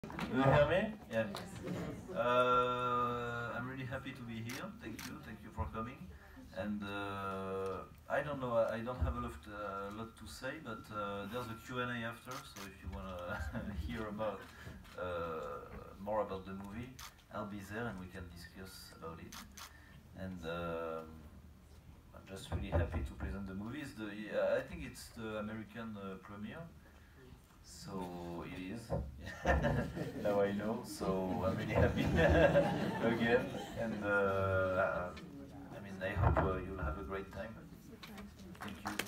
You hear me? Yeah. I'm really happy to be here. Thank you for coming. And I don't know, I don't have a lot to say, but there's a Q&A after, so if you want to hear about more about the movie, I'll be there and we can discuss about it. And I'm just really happy to present the movie. I think it's the American premiere. So it is. Now I know. So I'm really happy again, and I mean I hope you'll have a great time. Thank you.